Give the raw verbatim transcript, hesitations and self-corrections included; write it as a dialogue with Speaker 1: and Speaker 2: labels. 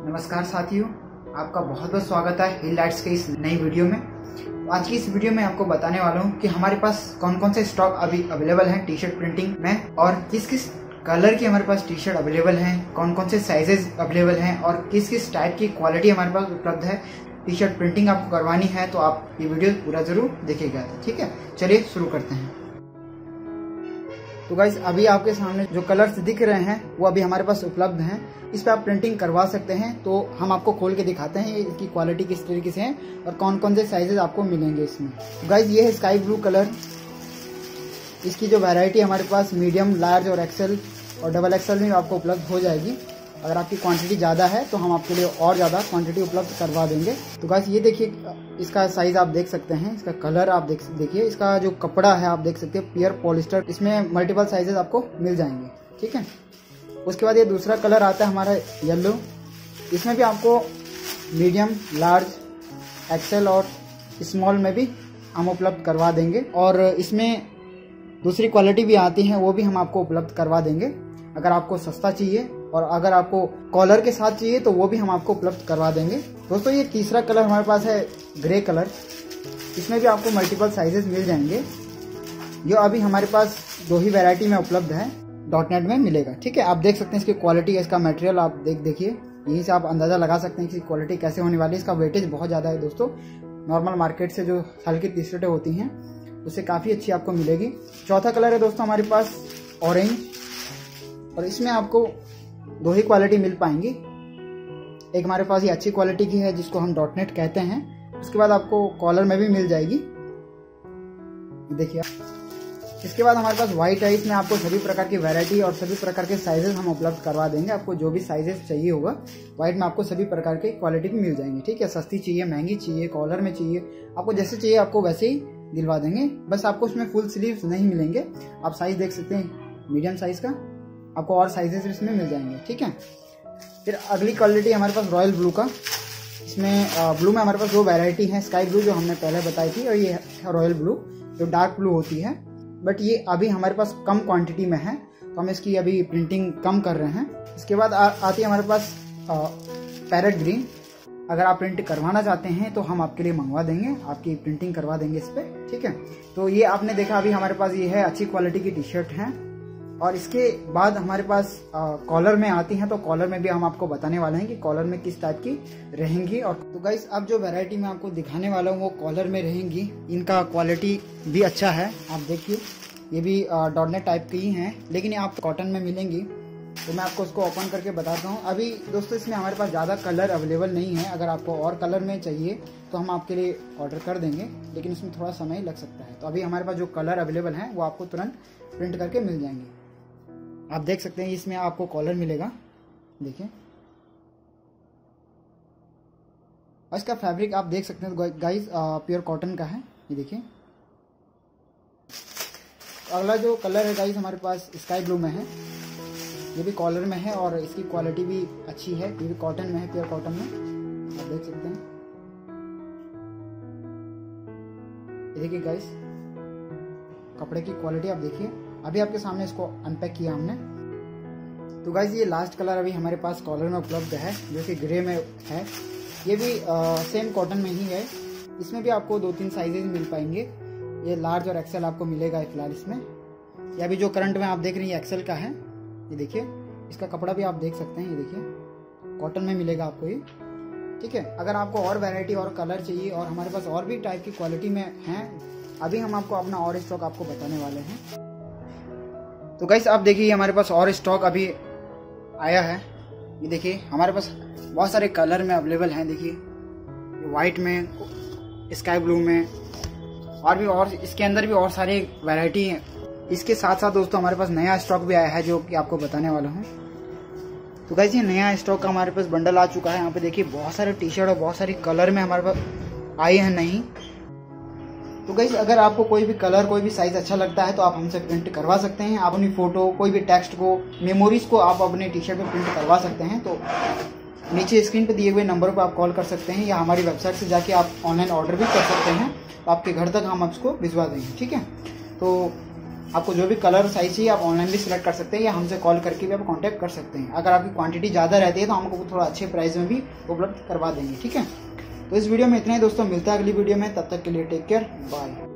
Speaker 1: नमस्कार साथियों, आपका बहुत बहुत स्वागत है हिल लाइट्स के इस नई वीडियो में। आज की इस वीडियो में आपको बताने वाला हूँ कि हमारे पास कौन कौन से स्टॉक अभी अवेलेबल हैं टी शर्ट प्रिंटिंग में और किस किस कलर की हमारे पास टी शर्ट अवेलेबल हैं, कौन कौन से साइजेस अवेलेबल हैं और किस किस टाइप की क्वालिटी हमारे पास उपलब्ध है। टी शर्ट प्रिंटिंग आपको करवानी है तो आप ये वीडियो पूरा जरूर देखिएगा, ठीक है। चलिए शुरू करते हैं। तो गाइस अभी आपके सामने जो कलर्स दिख रहे हैं वो अभी हमारे पास उपलब्ध हैं। इस पे आप प्रिंटिंग करवा सकते हैं। तो हम आपको खोल के दिखाते हैं इसकी क्वालिटी किस तरीके से है और कौन कौन से साइजेस आपको मिलेंगे इसमें। तो गाइस ये है स्काई ब्लू कलर। इसकी जो वैरायटी हमारे पास मीडियम, लार्ज और एक्सेल और डबल एक्सेल में आपको उपलब्ध हो जाएगी। अगर आपकी क्वांटिटी ज़्यादा है तो हम आपके लिए और ज़्यादा क्वांटिटी उपलब्ध करवा देंगे। तो गाइस ये देखिए, इसका साइज आप देख सकते हैं, इसका कलर आप देख देखिए, इसका जो कपड़ा है आप देख सकते हैं प्योर पॉलिस्टर। इसमें मल्टीपल साइजेस आपको मिल जाएंगे, ठीक है। उसके बाद ये दूसरा कलर आता है हमारा येलो। इसमें भी आपको मीडियम, लार्ज, एक्सेल और स्मॉल में भी हम उपलब्ध करवा देंगे। और इसमें दूसरी क्वालिटी भी आती है, वो भी हम आपको उपलब्ध करवा देंगे। अगर आपको सस्ता चाहिए और अगर आपको कॉलर के साथ चाहिए तो वो भी हम आपको उपलब्ध करवा देंगे। दोस्तों ये तीसरा कलर हमारे पास है ग्रे कलर। इसमें भी आपको मल्टीपल साइजेस मिल जाएंगे। जो अभी हमारे पास दो ही वैरायटी में उपलब्ध है, डॉट नेट में मिलेगा, ठीक है। आप देख सकते हैं इसकी क्वालिटी, इसका मटेरियल आप देख देखिए, यहीं से आप अंदाजा लगा सकते हैं कि क्वालिटी कैसे होने वाली है। इसका वेटेज बहुत ज़्यादा है दोस्तों। नॉर्मल मार्केट से जो हल्की टी शर्टें होती हैं उससे काफ़ी अच्छी आपको मिलेगी। चौथा कलर है दोस्तों हमारे पास ऑरेंज, और इसमें आपको दो ही क्वालिटी मिल पाएंगी। एक हमारे पास ये अच्छी क्वालिटी की है जिसको हम डॉट नेट कहते हैं। उसके बाद आपको कॉलर में भी मिल जाएगी, देखिए। इसके बाद हमारे पास व्हाइट है। इसमें आपको सभी प्रकार की वैरायटी और सभी प्रकार के साइजेस हम उपलब्ध करवा देंगे। आपको जो भी साइजेस चाहिए होगा व्हाइट में आपको सभी प्रकार के क्वालिटी भी मिल जाएंगे, ठीक है। सस्ती चाहिए, महंगी चाहिए, कॉलर में चाहिए, आपको जैसे चाहिए आपको वैसे ही दिलवा देंगे। बस आपको उसमें फुल स्लीव्स नहीं मिलेंगे। आप साइज देख सकते हैं मीडियम साइज का, आपको और साइजेस इसमें मिल जाएंगे, ठीक है। फिर अगली क्वालिटी हमारे पास रॉयल ब्लू का। इसमें ब्लू में हमारे पास दो वैरायटी है, स्काई ब्लू जो हमने पहले बताई थी और ये रॉयल ब्लू जो डार्क ब्लू होती है। बट ये अभी हमारे पास कम क्वांटिटी में है तो हम इसकी अभी प्रिंटिंग कम कर रहे हैं। इसके बाद आ, आती है हमारे पास पैरेट ग्रीन। अगर आप प्रिंट करवाना चाहते हैं तो हम आपके लिए मंगवा देंगे, आपकी प्रिंटिंग करवा देंगे इस पे, ठीक है। तो ये आपने देखा अभी हमारे पास ये है, अच्छी क्वालिटी की टी शर्ट है। और इसके बाद हमारे पास कॉलर में आती हैं, तो कॉलर में भी हम आपको बताने वाले हैं कि कॉलर में किस टाइप की रहेंगी। और तो गाइस अब जो वैरायटी मैं आपको दिखाने वाला हूँ वो कॉलर में रहेंगी। इनका क्वालिटी भी अच्छा है, आप देखिए। ये भी डॉट नेट टाइप की ही हैं, लेकिन ये आपको कॉटन में मिलेंगी। तो मैं आपको उसको ओपन करके बताता हूँ। अभी दोस्तों इसमें हमारे पास ज़्यादा कलर अवेलेबल नहीं है। अगर आपको और कलर में चाहिए तो हम आपके लिए ऑर्डर कर देंगे, लेकिन इसमें थोड़ा समय लग सकता है। तो अभी हमारे पास जो कलर अवेलेबल हैं वो आपको तुरंत प्रिंट करके मिल जाएंगे। आप देख सकते हैं इसमें आपको कॉलर मिलेगा, देखिए। और इसका फैब्रिक आप देख सकते हैं गाइस, प्योर कॉटन का है, ये देखिए। अगला जो कलर है गाइस हमारे पास स्काई ब्लू में है। ये भी कॉलर में है और इसकी क्वालिटी भी अच्छी है। ये भी कॉटन में है, प्योर कॉटन में, आप देख सकते हैं। ये देखिए गाइस, कपड़े की क्वालिटी आप देखिए। अभी आपके सामने इसको अनपैक किया हमने। तो गाइस ये लास्ट कलर अभी हमारे पास कॉलर में उपलब्ध है, जो कि ग्रे में है। ये भी आ, सेम कॉटन में ही है। इसमें भी आपको दो तीन साइजेज मिल पाएंगे। ये लार्ज और एक्सेल आपको मिलेगा फिलहाल इसमें। ये अभी जो करंट में आप देख रहे हैं एक्सेल का है, ये देखिए। इसका कपड़ा भी आप देख सकते हैं, ये देखिए, कॉटन में मिलेगा आपको ये, ठीक है। अगर आपको और वैरायटी और कलर चाहिए और हमारे पास और भी टाइप की क्वालिटी में है, अभी हम आपको अपना और स्टॉक आपको बताने वाले हैं। तो गाइस आप देखिए हमारे पास और स्टॉक अभी आया है। ये देखिए हमारे पास बहुत सारे कलर में अवेलेबल हैं। देखिए वाइट में, स्काई ब्लू में, और भी और इसके अंदर भी और सारे वैरायटी हैं। इसके साथ साथ दोस्तों हमारे पास नया स्टॉक भी आया है जो कि आपको बताने वाला हूँ। तो गाइस ये नया स्टॉक का हमारे पास बंडल आ चुका है। यहाँ पे देखिए बहुत सारे टी शर्ट और बहुत सारी कलर में हमारे पास आए हैं नहीं। तो गाइस अगर आपको कोई भी कलर, कोई भी साइज अच्छा लगता है तो आप हमसे प्रिंट करवा सकते हैं। आप अपनी फोटो, कोई भी टेक्स्ट को, मेमोरीज को आप अपने टी शर्ट पे प्रिंट करवा सकते हैं। तो नीचे स्क्रीन पे दिए हुए नंबर पर आप कॉल कर सकते हैं या हमारी वेबसाइट से जाके आप ऑनलाइन ऑर्डर भी कर सकते हैं। तो आपके घर तक हम उसको भिजवा देंगे, ठीक है। तो आपको जो भी कलर साइज चाहिए आप ऑनलाइन भी सिलेक्ट कर सकते हैं या हमसे कॉल करके भी आप कांटेक्ट कर सकते हैं। अगर आपकी क्वांटिटी ज़्यादा रहती है तो हम आपको थोड़ा अच्छे प्राइस में भी उपलब्ध करवा देंगे। ठीक है, तो इस वीडियो में इतना ही दोस्तों, मिलता है अगली वीडियो में, तब तक के लिए टेक केयर, बाय।